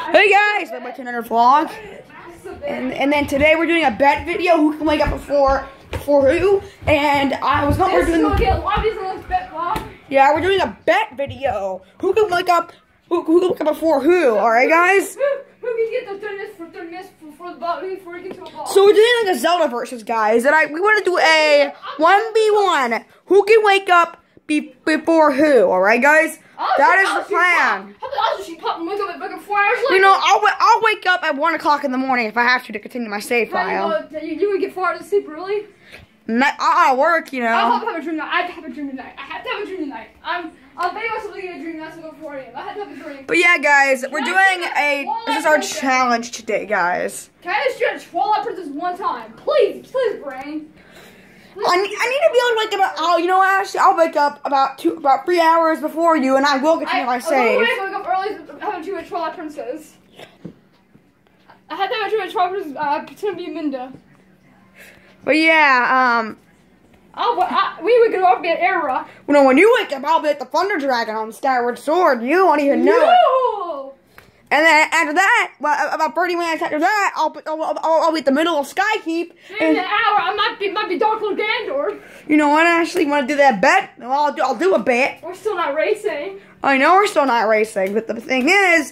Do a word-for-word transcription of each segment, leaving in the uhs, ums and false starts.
Hey guys, welcome back to another vlog. And and then today we're doing a bet video. Who can wake up before before who? And I was not. We're doing. Yeah, we're doing a bet video. Who can wake up? Who who can wake up before who? All right, guys. Who, who can get the thirty minutes for thirty minutes before the ball before we get to a ball? So we're doing like a Zelda versus, guys. And I we want to do a one v one. Who can wake up be, before who? All right, guys. I'll that see, is I'll the plan. How about I'll just pop and wake up at like four hours later? You know, I'll I'll wake up at one o'clock in the morning if I have to to continue my save file. How you, you, you would get four hours of sleep early? Not, I'll work, you know. I'll have to have a dream tonight. I have to have a dream tonight. I have to have a dream tonight. I'm. I'll bet myself to get a dream. That's about four a m I have to have a dream. But yeah, guys, we're Can doing I a. This is our princess? challenge today, guys. Can I just stretch Twilight Princess one time, please, please, brain. I, I need to be able to wake up. Oh, you know what? Actually, I'll wake up about two, about three hours before you, and I will continue my save. I wake up early. I have a dream with Twilight Princess. I had to have a dream with Twilight Princess. Uh, pretend to be Minda. But yeah, um. Oh, but I, we would go up get Air Rock. You know, when you wake up, I'll be at the Thunder Dragon on Skyward Sword. You won't even know it. No! And then after that, well, about thirty minutes after that, I'll be, I'll, I'll, I'll be at the middle of Skykeep. In an hour, I might be might be Dark Lord Gandor. You know what? I actually want to do that bet. Well, I'll do, I'll do a bet. We're still not racing. I know we're still not racing, but the thing is,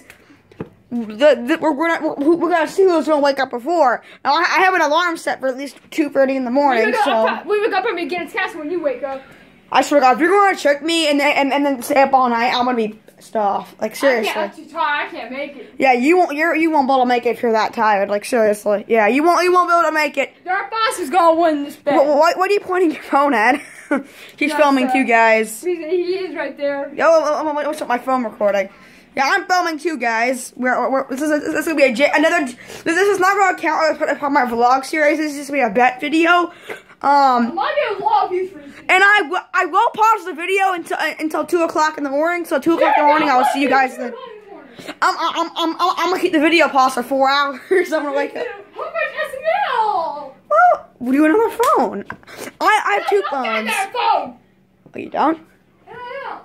the, the, we're we're, not, we're, we're gonna see who's gonna wake up before. Now I, I have an alarm set for at least two thirty in the morning. We would, so up, we would go up and begin castle when you wake up. I swear to God, if you're gonna trick me and and and then stay up all night, I'm gonna be pissed off. Like seriously. I can't, I'm too tired. I can't make it. Yeah, you won't. You're you won't be able to make it if you're that tired. Like seriously. Yeah, you won't. You won't be able to make it. Dark Boss is gonna win this bet. What, what, what are you pointing your phone at? He's That's, filming uh, too, guys. He's, he is right there. Yo, what's up? My phone recording. Yeah, I'm filming too, guys. We're, we're this is a, this is gonna be a j another. This is not gonna count as part of my vlog series. This is just gonna be a bet video. Um, I might get a lot of views for this. and I w I will pause the video until uh, until two o'clock in the morning. So two o'clock in the morning, I will see you guys then. I'm I'm I'm I'm I'm gonna keep the video paused for four hours. I'm gonna wake up. How much S M L? Well, what do you want on my phone? I I have two Look at phones. that phone. Oh, you don't? Yeah.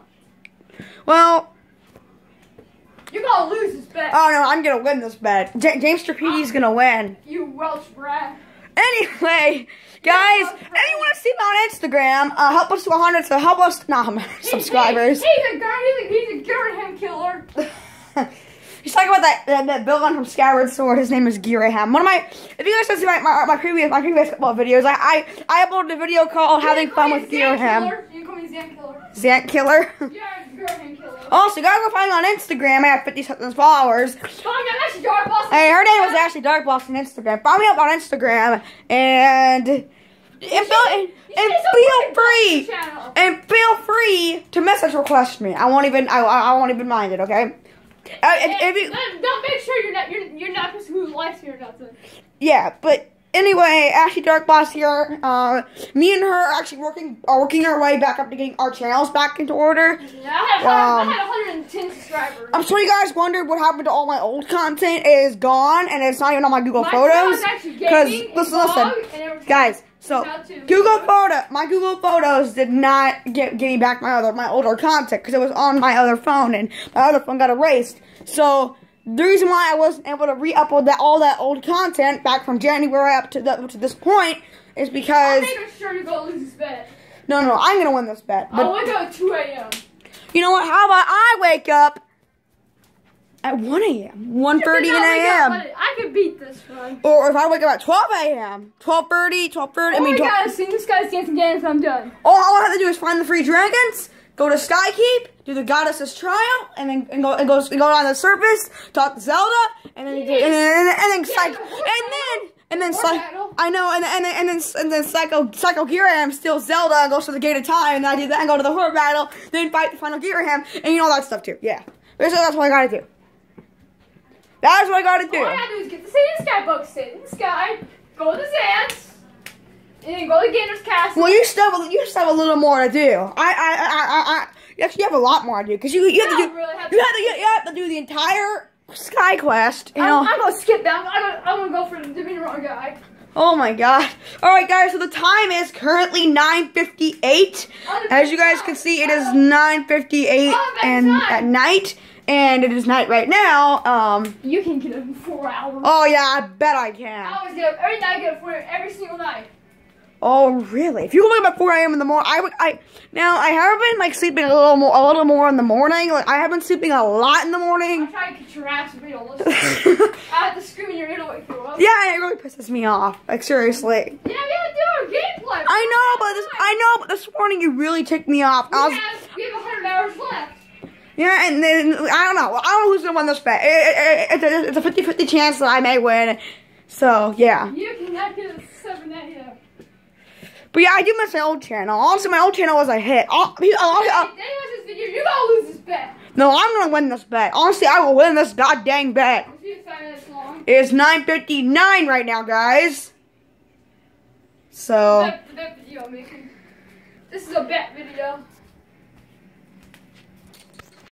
Well. You're gonna lose this bet. Oh no, I'm gonna win this bet. J James Trapedi's gonna win. You Welsh brat. Anyway, guys, anyone want to see me on Instagram? Uh, help us to one hundred. So help us, nah, subscribers. He's, he's a guy. He's a, he's a Giraham killer. He's talking about that that, that villain from Skyward Sword. His name is Giraham. One of my, if you guys want to see my, my my previous my previous couple of videos, I I, I uploaded a video called "Having Fun with Giraham." You can call me Zant Killer. Zant Killer. Yeah, Giraham killer. Also, guys, go find me on Instagram. I have fifty something followers. Find me, that's Dark Boss. Hey, her name was Ashley Dark Boss on Instagram. Follow me up on Instagram and and, feel, and, and feel free and feel free to message request me. I won't even I I won't even mind it. Okay. Uh, And, if you, don't, don't make sure you're not you're you're not just who likes you or nothing. yeah, but anyway, Ashley Dark Boss here. Uh, me and her are actually working are working our way back up to getting our channels back into order. Yeah, I had, Um, I had one hundred ten subscribers. I'm sure you guys wondered what happened to all my old content. It is gone, and it's not even on my Google My Photos. channel's actually gaming, listen, vlog, listen, and everything. guys. So Now too. Google Photo, my Google Photos did not get get me back my other my older content because it was on my other phone, and my other phone got erased. So the reason why I wasn't able to re-upload that all that old content back from January up to the, to this point is because I'm making sure you're gonna lose this bet. no, no, I'm gonna win this bet. But I'll wake up at two a m you know what? How about I wake up at one a m one thirty a m I can beat this one. Or if I wake up at twelve a m twelve thirty, twelve thirty. I Oh mean, my twelve god, I've seen this guy's dancing dance. I'm done. all, all I have to do is find the free dragons, go to Skykeep, do the Goddess's Trial, and then and go and go and go on the surface, talk to Zelda, and then and then and then, and then, psych, and then and then psych, I know, and and then and then and then Psycho Psycho Giraham steals Zelda and goes to the Gate of Time, and then I do that and go to the Horde battle, then fight the final Giraham, and you know all that stuff too. Yeah, basically that's what I gotta do. That's what I gotta do. All I gotta do is get the Satan Sky book, sit in the sky, go to the Zants, and then go to Gander's Castle. Well, you still have, you still have a little more to do. I, I, I, I, I you actually have a lot more to do because you, you have to do, really have you have to, you have to do the entire Sky Quest. You know. I'm, I'm gonna skip that. I'm gonna, I'm gonna go for the Divine Wrong guy. Oh my god. Alright guys, so the time is currently nine fifty-eight. As you guys can see, it is nine fifty-eight and at night. and it is night right now. Um, You can get up in four hours. oh yeah, I bet I can. I always get up every night. I get up four every single night. Oh really? If you wake up at four A M in the morning, I would. I now I have been like sleeping a little more, a little more in the morning. Like I have been sleeping a lot in the I morning. try to get your ass to be a listen. I have to scream in your ear to wake you up. Yeah, it really pisses me off. Like seriously. Yeah, we gotta do our gameplay. I know, but this I know, but this morning you really ticked me off. I We was, have, we have one hundred hours left. yeah, and then I don't know. I don't know who's gonna win this bet. It, it, it, it, it's a fifty fifty chance that I may win. So yeah. You cannot get a seven A M. But yeah, I do miss my old channel. Honestly, my old channel was a hit. Oh, Hey, oh, oh, Then watch this video. You're gonna lose this bet. no, I'm gonna win this bet. Honestly, I will win this goddamn bet. It's been five minutes long. It's nine fifty-nine right now, guys. So, Bet, bet video I'm making. This is a bet video.